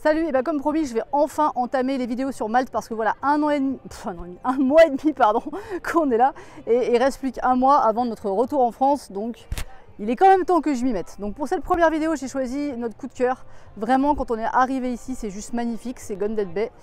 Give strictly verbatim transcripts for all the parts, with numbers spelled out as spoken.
Salut, et bien comme promis, je vais enfin entamer les vidéos sur Malte parce que voilà, un an et demi, pff, un, an et demi, un mois et demi, pardon, qu'on est là, et il reste plus qu'un mois avant notre retour en France, donc il est quand même temps que je m'y mette. Donc pour cette première vidéo, j'ai choisi notre coup de cœur. Vraiment, quand on est arrivé ici, c'est juste magnifique, c'est Gun Dead Bay.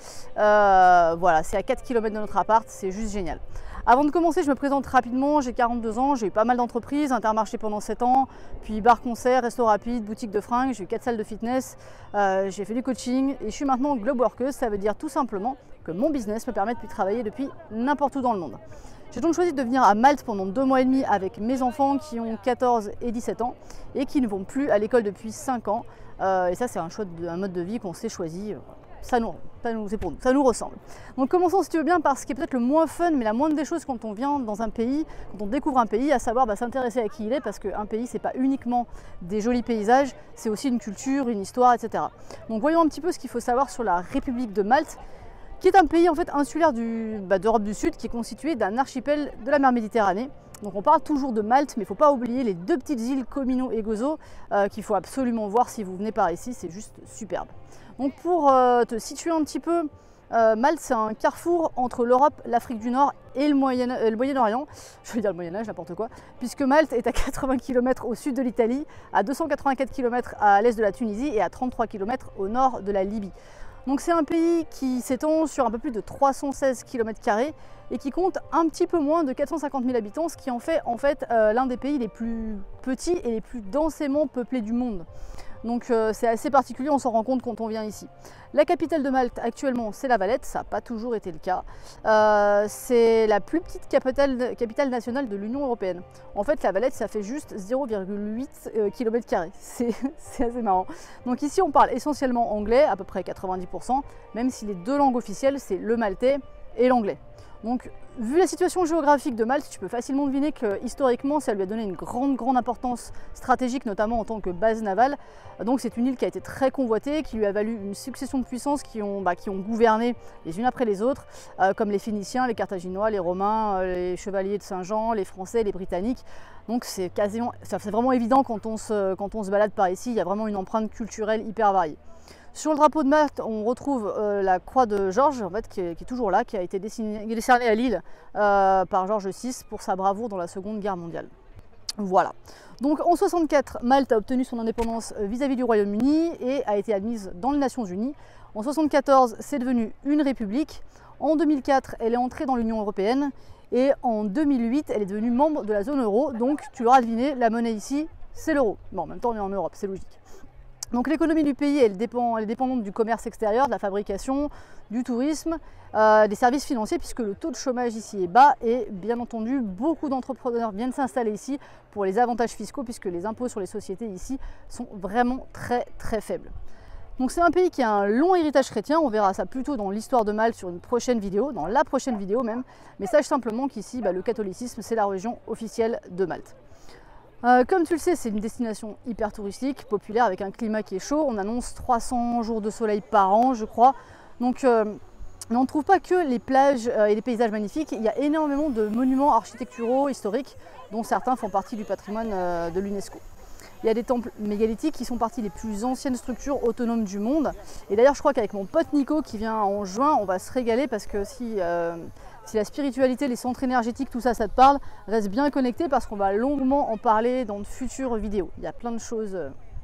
Euh, voilà, c'est à quatre kilomètres de notre appart, c'est juste génial. Avant de commencer, je me présente rapidement, j'ai quarante-deux ans, j'ai eu pas mal d'entreprises, Intermarché pendant sept ans, puis bar-concert, resto rapide, boutique de fringues, j'ai eu quatre salles de fitness, euh, j'ai fait du coaching et je suis maintenant globe workeuse. Ça veut dire tout simplement que mon business me permet de travailler depuis n'importe où dans le monde. J'ai donc choisi de venir à Malte pendant deux mois et demi avec mes enfants qui ont quatorze et dix-sept ans et qui ne vont plus à l'école depuis cinq ans. Euh, et ça, c'est un choix, de, un mode de vie qu'on s'est choisi. Ça nous, ça nous, c'est pour nous, ça nous ressemble. Donc commençons si tu veux bien par ce qui est peut-être le moins fun, mais la moindre des choses quand on vient dans un pays, quand on découvre un pays, à savoir bah, s'intéresser à qui il est, parce qu'un pays c'est pas uniquement des jolis paysages, c'est aussi une culture, une histoire, et cetera. Donc voyons un petit peu ce qu'il faut savoir sur la République de Malte, qui est un pays en fait insulaire du, bah, d'Europe du Sud, qui est constitué d'un archipel de la mer Méditerranée. Donc on parle toujours de Malte, mais il ne faut pas oublier les deux petites îles Comino et Gozo euh, qu'il faut absolument voir si vous venez par ici, c'est juste superbe. Donc pour euh, te situer un petit peu, euh, Malte c'est un carrefour entre l'Europe, l'Afrique du Nord et le Moyen, euh, le Moyen-Orient, je vais dire le Moyen-Âge, n'importe quoi, puisque Malte est à quatre-vingts kilomètres au sud de l'Italie, à deux cent quatre-vingt-quatre kilomètres à l'est de la Tunisie et à trente-trois kilomètres au nord de la Libye. Donc c'est un pays qui s'étend sur un peu plus de trois cent seize kilomètres carrés et qui compte un petit peu moins de quatre cent cinquante mille habitants, ce qui en fait en fait euh, l'un des pays les plus petits et les plus densément peuplés du monde. Donc euh, c'est assez particulier, on s'en rend compte quand on vient ici. La capitale de Malte actuellement c'est La Valette, ça n'a pas toujours été le cas. Euh, c'est la plus petite capitale, capitale nationale de l'Union européenne. En fait La Valette ça fait juste zéro virgule huit kilomètres carrés, c'est assez marrant. Donc ici on parle essentiellement anglais, à peu près quatre-vingt-dix pour cent, même si les deux langues officielles c'est le maltais et l'anglais. Donc, vu la situation géographique de Malte, tu peux facilement deviner que historiquement, ça lui a donné une grande, grande importance stratégique, notamment en tant que base navale. Donc, c'est une île qui a été très convoitée, qui lui a valu une succession de puissances qui ont, bah, qui ont gouverné les unes après les autres, euh, comme les Phéniciens, les Carthaginois, les Romains, euh, les Chevaliers de Saint-Jean, les Français, les Britanniques. Donc, c'est quasiment, c'est vraiment évident quand on, se, quand on se balade par ici, il y a vraiment une empreinte culturelle hyper variée. Sur le drapeau de Malte, on retrouve euh, la croix de Georges, en fait, qui, est, qui est toujours là, qui a été dessinée, décernée à Lille euh, par Georges six pour sa bravoure dans la Seconde Guerre mondiale. Voilà. Donc en soixante-quatre, Malte a obtenu son indépendance vis-à-vis du Royaume-Uni et a été admise dans les Nations Unies. En soixante-quatorze, c'est devenu une république. En deux mille quatre, elle est entrée dans l'Union européenne. Et en deux mille huit, elle est devenue membre de la zone euro. Donc tu l'auras deviné, la monnaie ici, c'est l'euro. Bon, en même temps, on est en Europe, c'est logique. Donc l'économie du pays, elle, dépend, elle est dépendante du commerce extérieur, de la fabrication, du tourisme, euh, des services financiers, puisque le taux de chômage ici est bas et bien entendu, beaucoup d'entrepreneurs viennent s'installer ici pour les avantages fiscaux, puisque les impôts sur les sociétés ici sont vraiment très très faibles. Donc c'est un pays qui a un long héritage chrétien, on verra ça plutôt dans l'histoire de Malte sur une prochaine vidéo, dans la prochaine vidéo même, mais sache simplement qu'ici, bah, le catholicisme, c'est la religion officielle de Malte. Euh, comme tu le sais, c'est une destination hyper touristique, populaire, avec un climat qui est chaud. On annonce trois cents jours de soleil par an, je crois. Donc, euh, mais on ne trouve pas que les plages euh, et les paysages magnifiques. Il y a énormément de monuments architecturaux, historiques, dont certains font partie du patrimoine euh, de l'UNESCO. Il y a des temples mégalithiques qui sont partie des plus anciennes structures autonomes du monde. Et d'ailleurs, je crois qu'avec mon pote Nico qui vient en juin, on va se régaler parce que si... Euh, Si la spiritualité, les centres énergétiques, tout ça, ça te parle, reste bien connecté parce qu'on va longuement en parler dans de futures vidéos. Il y a plein de choses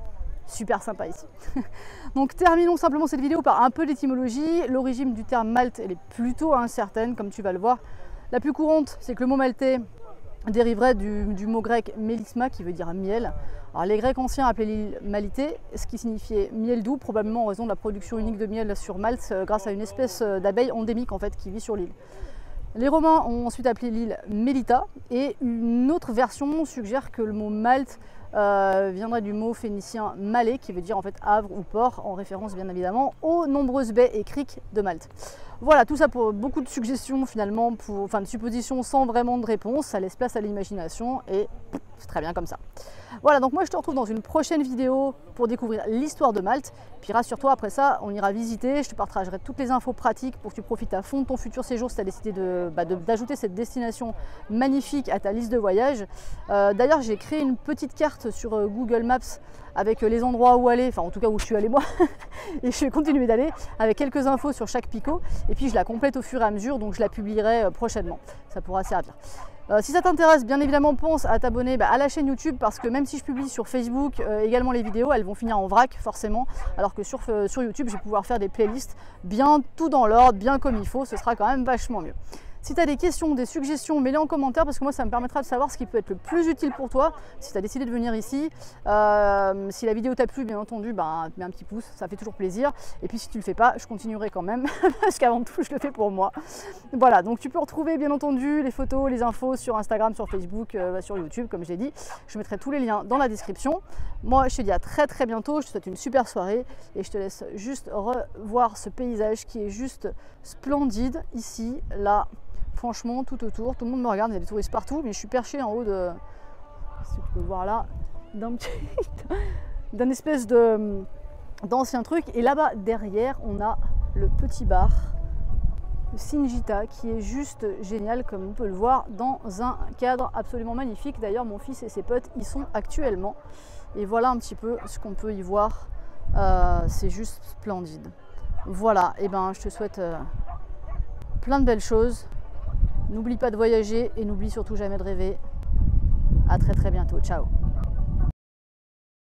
super sympas ici. Donc terminons simplement cette vidéo par un peu d'étymologie. L'origine du terme Malte, elle est plutôt incertaine, comme tu vas le voir. La plus courante, c'est que le mot maltais dériverait du, du mot grec mélisma, qui veut dire miel. Alors, les Grecs anciens appelaient l'île Malité, ce qui signifiait miel doux, probablement en raison de la production unique de miel sur Malte, grâce à une espèce d'abeille endémique en fait, qui vit sur l'île. Les Romains ont ensuite appelé l'île Melita et une autre version suggère que le mot Malte euh, viendrait du mot phénicien malé qui veut dire en fait havre ou port, en référence bien évidemment aux nombreuses baies et criques de Malte. Voilà, tout ça pour beaucoup de suggestions finalement, pour, enfin de suppositions sans vraiment de réponse, ça laisse place à l'imagination et c'est très bien comme ça. Voilà, donc moi je te retrouve dans une prochaine vidéo pour découvrir l'histoire de Malte. Puis rassure-toi, après ça, on ira visiter, je te partagerai toutes les infos pratiques pour que tu profites à fond de ton futur séjour si tu as décidé de, bah, de, d'ajouter cette destination magnifique à ta liste de voyage. Euh, D'ailleurs, j'ai créé une petite carte sur euh, Google Maps avec les endroits où aller, enfin en tout cas où je suis allée moi, et je vais continuer d'aller avec quelques infos sur chaque picot, et puis je la complète au fur et à mesure, donc je la publierai prochainement, ça pourra servir. Euh, si ça t'intéresse, bien évidemment, pense à t'abonner bah, à la chaîne YouTube, parce que même si je publie sur Facebook euh, également les vidéos, elles vont finir en vrac forcément, alors que sur, euh, sur YouTube, je vais pouvoir faire des playlists bien tout dans l'ordre, bien comme il faut, ce sera quand même vachement mieux. Si tu as des questions, des suggestions, mets-les en commentaire parce que moi ça me permettra de savoir ce qui peut être le plus utile pour toi si tu as décidé de venir ici. Euh, si la vidéo t'a plu, bien entendu, bah, mets un petit pouce, ça fait toujours plaisir. Et puis si tu ne le fais pas, je continuerai quand même parce qu'avant tout je le fais pour moi. Voilà, donc tu peux retrouver bien entendu les photos, les infos sur Instagram, sur Facebook, euh, sur YouTube comme je l'ai dit. Je mettrai tous les liens dans la description. Moi je te dis à très très bientôt, je te souhaite une super soirée et je te laisse juste revoir ce paysage qui est juste splendide ici, là. Franchement, tout autour, tout le monde me regarde, il y a des touristes partout, mais je suis perchée en haut de, si tu peux voir là, d'un petit, d'un espèce de d'ancien truc. Et là-bas, derrière, on a le petit bar, le Singita, qui est juste génial, comme on peut le voir, dans un cadre absolument magnifique. D'ailleurs, mon fils et ses potes y sont actuellement. Et voilà un petit peu ce qu'on peut y voir. Euh, c'est juste splendide. Voilà, et ben, je te souhaite euh, plein de belles choses. N'oublie pas de voyager et n'oublie surtout jamais de rêver. À très très bientôt. Ciao.